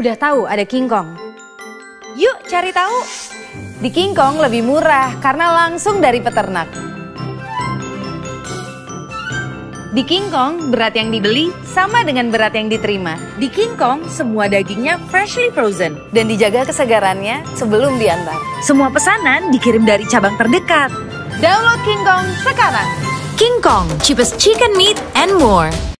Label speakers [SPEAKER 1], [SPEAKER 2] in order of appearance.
[SPEAKER 1] udah tahu ada King Kong?
[SPEAKER 2] Yuk cari tahu.
[SPEAKER 1] Di King Kong lebih murah karena langsung dari peternak. Di King Kong, berat yang dibeli sama dengan berat yang diterima.
[SPEAKER 2] Di King Kong, semua dagingnya freshly frozen.
[SPEAKER 1] Dan dijaga kesegarannya sebelum diantar.
[SPEAKER 2] Semua pesanan dikirim dari cabang terdekat.
[SPEAKER 1] Download King Kong sekarang.
[SPEAKER 2] King Kong, cheapest chicken meat and more.